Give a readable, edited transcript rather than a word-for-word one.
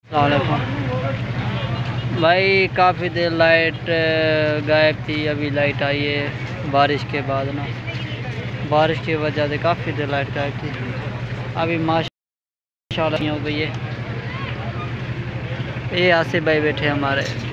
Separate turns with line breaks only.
वालेकुम भाई, काफ़ी देर लाइट गायब थी, अभी लाइट आई है बारिश के बाद ना। बारिश की वजह से काफ़ी देर लाइट गायब थी, अभी माशाल्लाह हो गई है। ये आसिफ भाई बैठे हमारे।